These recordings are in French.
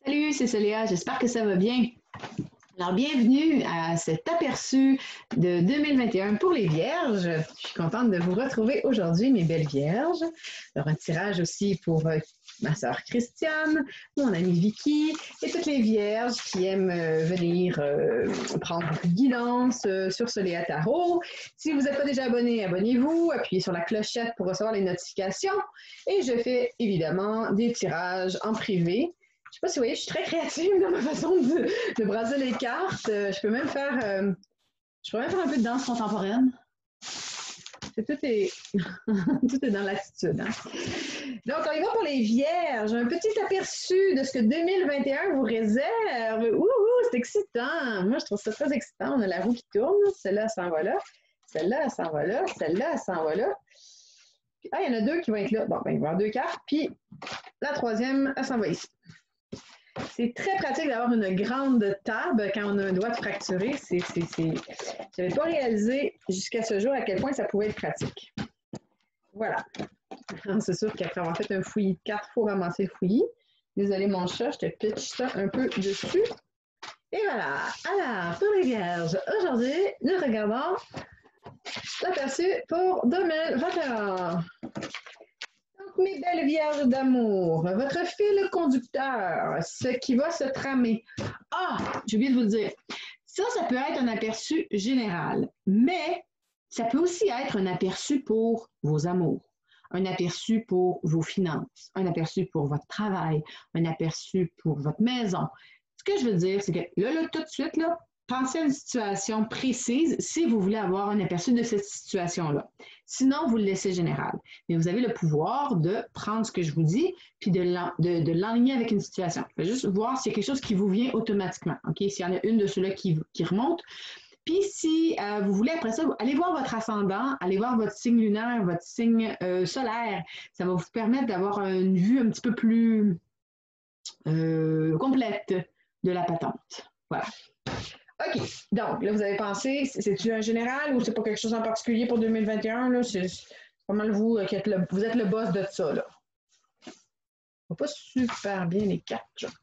Salut, c'est Célia, j'espère que ça va bien. Alors, bienvenue à cet aperçu de 2021 pour les Vierges. Je suis contente de vous retrouver aujourd'hui, mes belles Vierges. Alors, un tirage aussi pour ma sœur Christiane, mon amie Vicky et toutes les Vierges qui aiment venir prendre une guidance sur Soléa Tarot. Si vous n'êtes pas déjà abonné, abonnez-vous, appuyez sur la clochette pour recevoir les notifications. Et je fais évidemment des tirages en privé. Je ne sais pas si vous voyez, je suis très créative dans ma façon de brasser les cartes. Je peux même faire un peu de danse contemporaine. Tout est, tout est dans l'attitude. Hein? Donc, on y va pour les Vierges. Un petit aperçu de ce que 2021 vous réserve. C'est excitant. Moi, je trouve ça très excitant. On a la roue qui tourne. Celle-là, elle s'en va là. Celle-là, elle s'en va là. Celle-là, elle s'en va là. Puis, il y en a deux qui vont être là. Bon, ben, il va y avoir deux cartes. Puis, la troisième, elle s'en va ici. C'est très pratique d'avoir une grande table quand on a un doigt fracturé. Je n'avais pas réalisé jusqu'à ce jour à quel point ça pouvait être pratique. Voilà. C'est sûr qu'après avoir fait un fouillis de cartes, il faut ramasser le fouillis. Désolé mon chat, je te pitche ça un peu dessus. Et voilà. Alors, pour les Vierges, aujourd'hui, nous regardons l'aperçu pour 2021. Mes belles Vierges d'amour, votre fil conducteur, ce qui va se tramer. Ah, j'ai oublié de vous le dire. Ça peut être un aperçu général, mais ça peut aussi être un aperçu pour vos amours, un aperçu pour vos finances, un aperçu pour votre travail, un aperçu pour votre maison. Ce que je veux dire, c'est que là, tout de suite, là, pensez à une situation précise si vous voulez avoir un aperçu de cette situation-là. Sinon, vous le laissez général. Mais vous avez le pouvoir de prendre ce que je vous dis puis de l'enligner avec une situation. Vous juste voir s'il y a quelque chose qui vous vient automatiquement. Okay? S'il y en a une de ceux-là qui remonte. Puis si vous voulez, après ça, allez voir votre ascendant, allez voir votre signe lunaire, votre signe solaire. Ça va vous permettre d'avoir une vue un petit peu plus complète de la patente. Voilà. OK. Donc, là, vous avez pensé, c'est-tu un général ou c'est pas quelque chose en particulier pour 2021? Là? C'est pas mal vous qui êtes vous êtes le boss de ça, là. On voit pas super bien les cartes.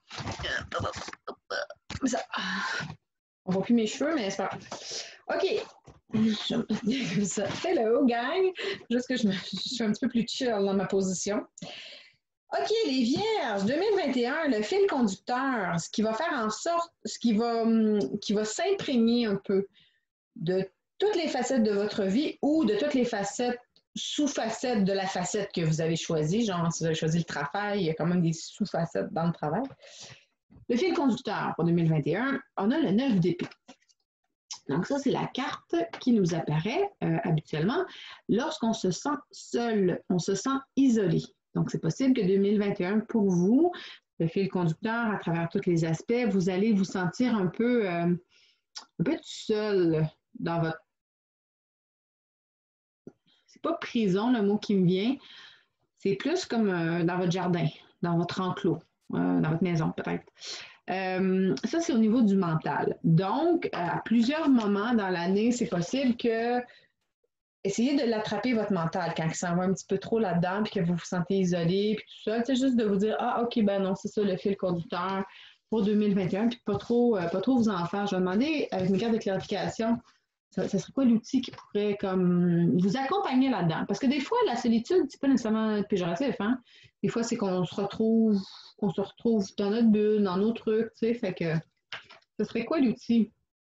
Ça. On voit plus mes cheveux, mais c'est pas grave. OK. Ça. Hello, gang. Juste que je suis un petit peu plus chill dans ma position. OK, les Vierges, 2021, le fil conducteur, ce qui va faire en sorte, qui va s'imprégner un peu de toutes les facettes de votre vie ou de toutes les facettes, sous-facettes de la facette que vous avez choisie. Genre, si vous avez choisi le travail, il y a quand même des sous-facettes dans le travail. Le fil conducteur pour 2021, on a le 9 d'épée. Donc ça, c'est la carte qui nous apparaît habituellement lorsqu'on se sent seul, on se sent isolé. Donc, c'est possible que 2021, pour vous, le fil conducteur, à travers tous les aspects, vous allez vous sentir un peu tout seul dans votre... C'est pas prison, le mot qui me vient. C'est plus comme dans votre jardin, dans votre enclos, dans votre maison, peut-être. Ça, c'est au niveau du mental. Donc, à plusieurs moments dans l'année, c'est possible que essayez de l'attraper, votre mental, quand il s'en va un petit peu trop là-dedans, puis que vous vous sentez isolé, puis tout ça. C'est juste de vous dire, ah, OK, ben non, c'est ça le fil conducteur pour 2021, puis pas trop vous en faire. Je vais demander, avec une carte de clarification, ça serait quoi l'outil qui pourrait comme vous accompagner là-dedans? Parce que des fois, la solitude, c'est pas nécessairement péjoratif, hein? Des fois, c'est qu'on se retrouve dans notre bulle, dans nos trucs, tu sais, fait que ce serait quoi l'outil?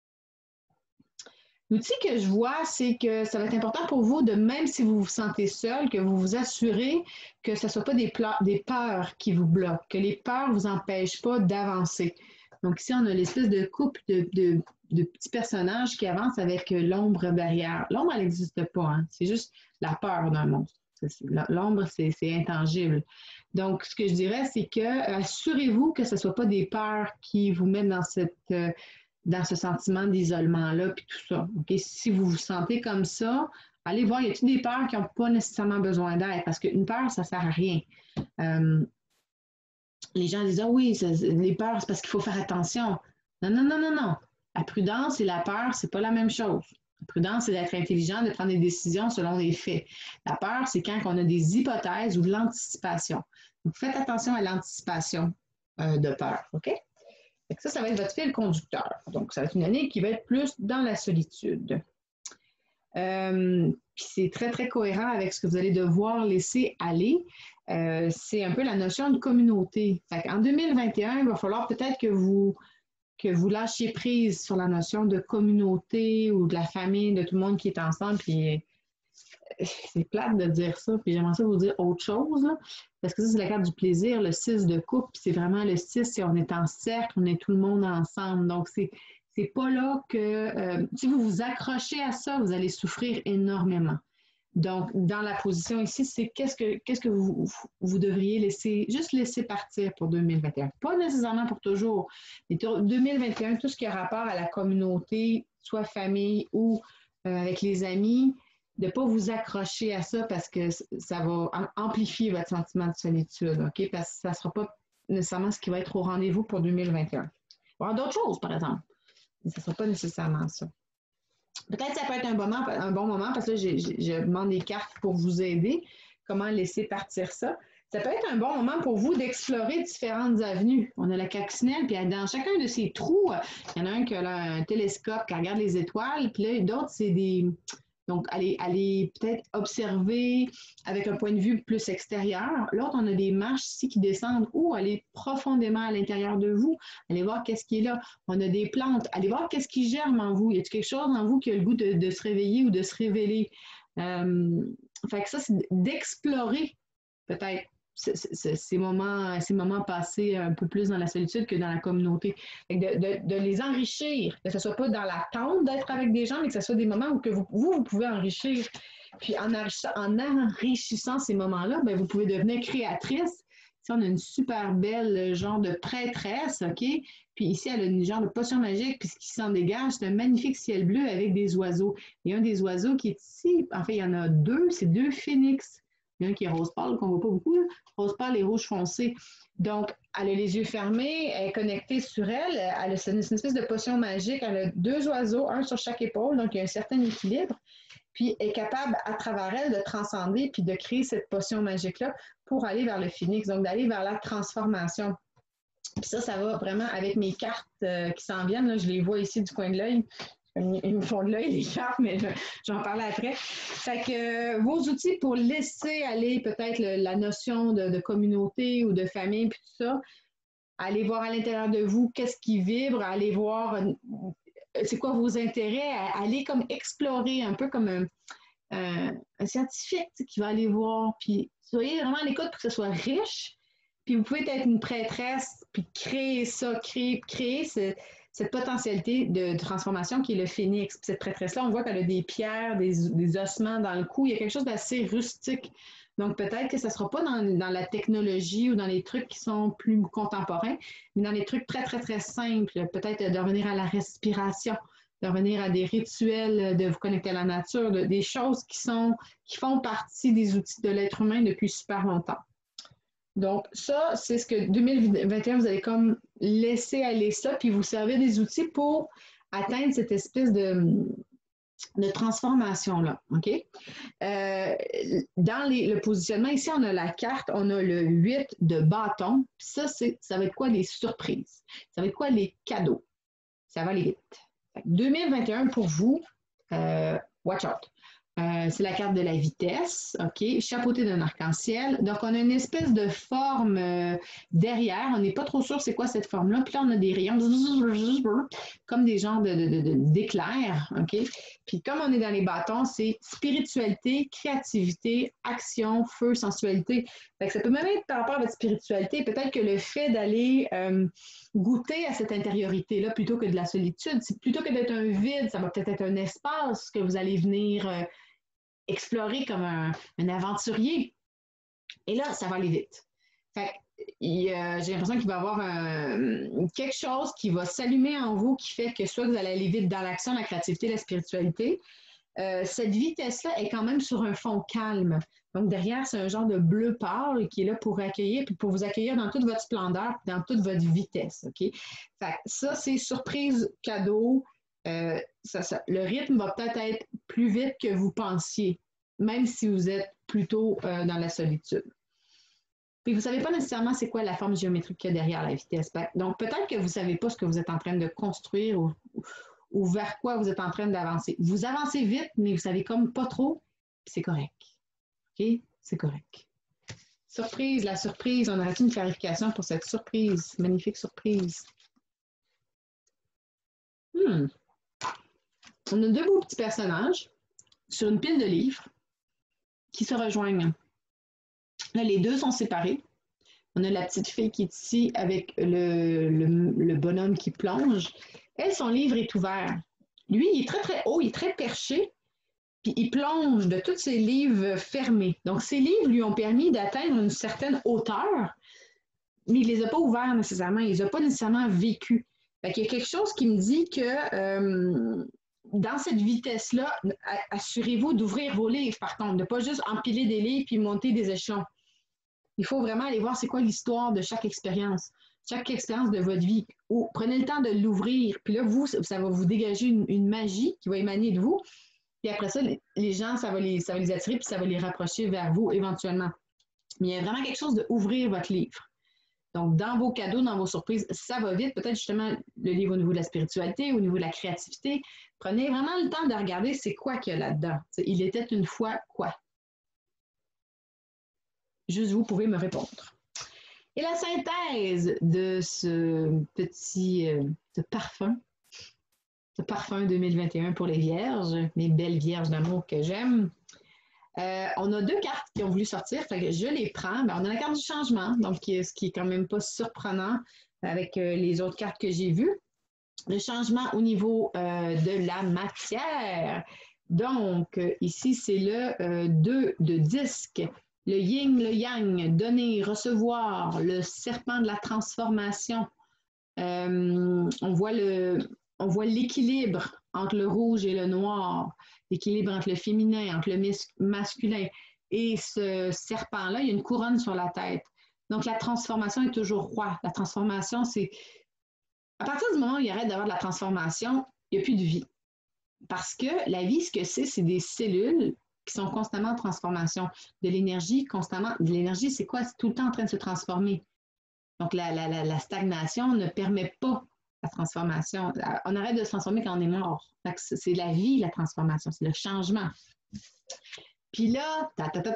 L'outil que je vois, c'est que ça va être important pour vous de, même si vous vous sentez seul, que vous vous assurez que ce ne soit pas des peurs qui vous bloquent, que les peurs ne vous empêchent pas d'avancer. Donc ici, on a l'espèce de couple de petits personnages qui avancent avec l'ombre derrière. L'ombre, elle n'existe pas, hein? C'est juste la peur d'un monstre. L'ombre, c'est intangible. Donc, ce que je dirais, c'est que assurez-vous que ce ne soit pas des peurs qui vous mettent dans ce sentiment d'isolement-là, puis tout ça. Okay? Si vous vous sentez comme ça, allez voir, y a-t-il des peurs qui n'ont pas nécessairement besoin d'aide? Parce qu'une peur, ça ne sert à rien. Les gens disent, ah oui, les peurs, c'est parce qu'il faut faire attention. Non. La prudence et la peur, ce n'est pas la même chose. La prudence, c'est d'être intelligent, de prendre des décisions selon les faits. La peur, c'est quand on a des hypothèses ou de l'anticipation. Donc, faites attention à l'anticipation. de peur. OK? Fait que ça va être votre fil conducteur. Donc, ça va être une année qui va être plus dans la solitude. Puis c'est très, très cohérent avec ce que vous allez devoir laisser aller. C'est un peu la notion de communauté. En 2021, il va falloir peut-être que vous lâchiez prise sur la notion de communauté ou de la famille, de tout le monde qui est ensemble. Puis c'est plate de dire ça, puis j'aimerais ça vous dire autre chose, là, parce que ça, c'est la carte du plaisir, le 6 de coupe, c'est vraiment le 6, c'est on est en cercle, on est tout le monde ensemble. Donc, c'est pas là que, si vous vous accrochez à ça, vous allez souffrir énormément. Donc, dans la position ici, c'est qu'est-ce que vous devriez juste laisser partir pour 2021. Pas nécessairement pour toujours, mais 2021, tout ce qui a rapport à la communauté, soit famille ou avec les amis, de ne pas vous accrocher à ça parce que ça va amplifier votre sentiment de solitude, OK? Parce que ça ne sera pas nécessairement ce qui va être au rendez-vous pour 2021. Il va y avoir d'autres choses, par exemple, mais ce ne sera pas nécessairement ça. Peut-être que ça peut être un bon moment parce que je demande des cartes pour vous aider, comment laisser partir ça. Ça peut être un bon moment pour vous d'explorer différentes avenues. On a la coccinelle, puis dans chacun de ces trous, il y en a un qui a un télescope qui regarde les étoiles, puis là, d'autres, c'est des... Donc, aller peut-être observer avec un point de vue plus extérieur. L'autre, on a des marches ici qui descendent ou aller profondément à l'intérieur de vous, aller voir qu'est-ce qui est là. On a des plantes, aller voir qu'est-ce qui germe en vous. Y a-t-il quelque chose en vous qui a le goût de se réveiller ou de se révéler? Fait que ça, c'est d'explorer peut-être ces moments passés un peu plus dans la solitude que dans la communauté. De les enrichir, que ce ne soit pas dans l'attente d'être avec des gens, mais que ce soit des moments où que vous pouvez enrichir. Puis en enrichissant ces moments-là, bien, vous pouvez devenir créatrice. Ici, on a une super belle genre de prêtresse, OK? Puis ici, elle a une genre de potion magique, puis ce qui s'en dégage, c'est un magnifique ciel bleu avec des oiseaux. Il y a un des oiseaux qui est ici, en fait, il y en a deux, c'est deux phénix. Il y en a un qui est rose pâle, qu'on ne voit pas beaucoup, là. Rose pâle et rouge foncé. Donc, elle a les yeux fermés, elle est connectée sur elle, c'est une espèce de potion magique, elle a deux oiseaux, un sur chaque épaule, donc il y a un certain équilibre, puis elle est capable, à travers elle, de transcender puis de créer cette potion magique-là pour aller vers le phénix, donc d'aller vers la transformation. Puis ça va vraiment avec mes cartes qui s'en viennent, là, je les vois ici du coin de l'œil. Ils me font de l'œil, les cartes, mais j'en parle après. Fait que vos outils pour laisser aller peut-être la notion de communauté ou de famille, puis tout ça, allez voir à l'intérieur de vous qu'est-ce qui vibre, allez voir c'est quoi vos intérêts, allez comme explorer un peu comme un scientifique qui va aller voir, puis soyez vraiment à l'écoute pour que ce soit riche, puis vous pouvez être une prêtresse, puis créer ça, créer cette potentialité de transformation qui est le phénix. Puis cette prêtresse-là, on voit qu'elle a des pierres, des ossements dans le cou. Il y a quelque chose d'assez rustique. Donc, peut-être que ça ne sera pas dans la technologie ou dans les trucs qui sont plus contemporains, mais dans les trucs très, très, très simples. Peut-être de revenir à la respiration, de revenir à des rituels, de vous connecter à la nature, des choses qui font partie des outils de l'être humain depuis super longtemps. Donc, ça, c'est ce que 2021, vous allez comme laisser aller ça, puis vous servez des outils pour atteindre cette espèce de transformation-là. OK? Dans le positionnement, ici, on a la carte, on a le 8 de bâton. Puis ça va être quoi les surprises? Ça va être quoi les cadeaux? Ça va aller vite. 2021, pour vous, watch out. C'est la carte de la vitesse, OK, chapeauté d'un arc-en-ciel. Donc, on a une espèce de forme derrière. On n'est pas trop sûr c'est quoi cette forme-là. Puis là, on a des rayons comme des genres d'éclairs, OK? Puis comme on est dans les bâtons, c'est spiritualité, créativité, action, feu, sensualité. Fait que ça peut même être par rapport à votre spiritualité. Peut-être que le fait d'aller goûter à cette intériorité-là plutôt que de la solitude, plutôt que d'être un vide, ça va peut-être être un espace que vous allez venir explorer comme un aventurier. Et là, ça va aller vite. Fait j'ai l'impression qu'il va y avoir quelque chose qui va s'allumer en vous qui fait que soit vous allez aller vite dans l'action, la créativité, la spiritualité. Cette vitesse-là est quand même sur un fond calme. Donc, derrière, c'est un genre de bleu pâle qui est là pour accueillir, puis pour vous accueillir dans toute votre splendeur, dans toute votre vitesse. OK? Fait ça, c'est surprise, cadeau. Le rythme va peut-être être plus vite que vous pensiez, même si vous êtes plutôt dans la solitude. Puis vous ne savez pas nécessairement c'est quoi la forme géométrique qu'il y a derrière la vitesse. Donc, peut-être que vous ne savez pas ce que vous êtes en train de construire ou vers quoi vous êtes en train d'avancer. Vous avancez vite, mais vous ne savez comme pas trop, c'est correct. OK? C'est correct. Surprise, la surprise. On aurait une clarification pour cette surprise. Magnifique surprise. On a deux beaux petits personnages sur une pile de livres qui se rejoignent. Là, les deux sont séparés. On a la petite fille qui est ici avec le bonhomme qui plonge. Elle, son livre est ouvert. Lui, il est très, très haut, il est très perché, puis il plonge de tous ses livres fermés. Donc, ces livres lui ont permis d'atteindre une certaine hauteur, mais il ne les a pas ouverts nécessairement, il ne les a pas nécessairement vécus. Fait qu'il y a quelque chose qui me dit que dans cette vitesse-là, assurez-vous d'ouvrir vos livres, par contre, de ne pas juste empiler des livres puis monter des échelons. Il faut vraiment aller voir c'est quoi l'histoire de chaque expérience de votre vie. Ou prenez le temps de l'ouvrir, puis là, ça va vous dégager une magie qui va émaner de vous. Puis après ça, les gens, ça va les attirer, puis ça va les rapprocher vers vous éventuellement. Mais il y a vraiment quelque chose d'ouvrir votre livre. Donc, dans vos cadeaux, dans vos surprises, ça va vite. Peut-être justement le livre au niveau de la spiritualité, au niveau de la créativité. Prenez vraiment le temps de regarder c'est quoi qu'il y a là-dedans. Il était une fois quoi? Juste vous pouvez me répondre. Et la synthèse de ce petit parfum 2021 pour les vierges, mes belles vierges d'amour que j'aime. On a deux cartes qui ont voulu sortir, fait que je les prends. On a la carte du changement, donc ce qui est quand même pas surprenant avec les autres cartes que j'ai vues. Le changement au niveau de la matière. Donc, ici, c'est le 2 de disque. Le yin, le yang, donner, recevoir, le serpent de la transformation. On voit l'équilibre entre le rouge et le noir, l'équilibre entre le féminin, entre le masculin. Et ce serpent-là, il y a une couronne sur la tête. Donc, la transformation est toujours roi. La transformation, c'est... À partir du moment où il arrête d'avoir de la transformation, il n'y a plus de vie. Parce que la vie, ce que c'est des cellules qui sont constamment en transformation. De l'énergie, constamment. De l'énergie, c'est quoi? C'est tout le temps en train de se transformer. Donc, la stagnation ne permet pas la transformation. On arrête de se transformer quand on est mort. C'est la vie, la transformation. C'est le changement. Puis là,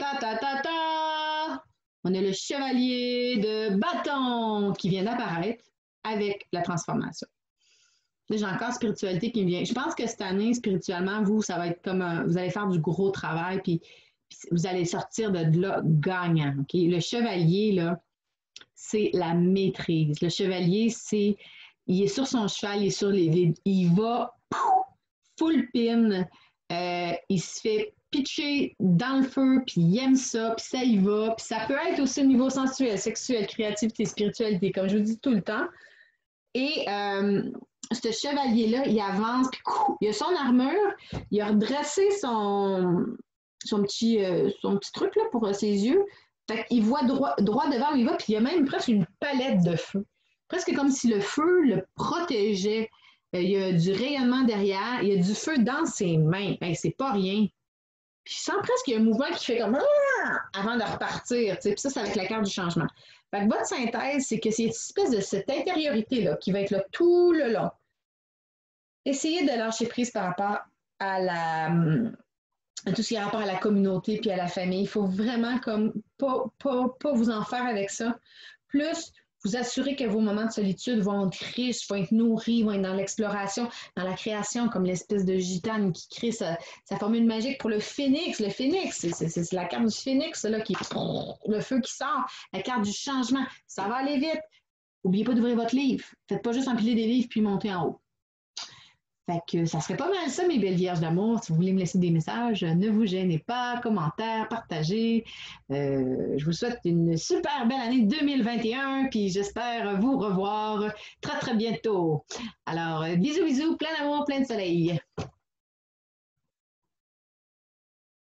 on a le chevalier de bâton qui vient d'apparaître avec la transformation. Là, j'ai encore spiritualité qui me vient. Je pense que cette année, spirituellement, ça va être comme vous allez faire du gros travail, puis vous allez sortir de là gagnant. Okay? Le chevalier, là, c'est la maîtrise. Le chevalier, il est sur son cheval, il va full pin, il se fait pitcher dans le feu, puis il aime ça, puis ça y va. Puis ça peut être aussi au niveau sensuel, sexuel, créativité, spiritualité, comme je vous dis tout le temps. Et ce chevalier-là, il avance, puis il a son armure, il a redressé son petit truc là, pour ses yeux. Fait qu'il voit droit devant où il va, puis il y a même presque une palette de feu. Presque comme si le feu le protégeait. Il y a du rayonnement derrière, il y a du feu dans ses mains. Hey, c'est pas rien. Puis je sens presque qu'il y a un mouvement qui fait comme avant de repartir. Puis ça, c'est avec la carte du changement. Fait que votre synthèse, c'est que c'est une espèce de cette intériorité-là qui va être là tout le long. Essayez de lâcher prise par rapport à tout ce qui a rapport à la communauté puis à la famille. Il faut vraiment comme pas vous en faire avec ça. Plus vous assurer que vos moments de solitude vont être riches, vont être nourris, vont être dans l'exploration, dans la création, comme l'espèce de gitane qui crée sa formule magique pour le phénix. Le phénix, c'est la carte du phénix, là, qui le feu qui sort, la carte du changement. Ça va aller vite. N'oubliez pas d'ouvrir votre livre. Faites pas juste empiler des livres puis monter en haut. Fait que ça serait pas mal ça, mes belles vierges d'amour. Si vous voulez me laisser des messages, ne vous gênez pas, commentaires, partagez. Je vous souhaite une super belle année 2021, puis j'espère vous revoir très, très bientôt. Alors, bisous, bisous, plein d'amour, plein de soleil.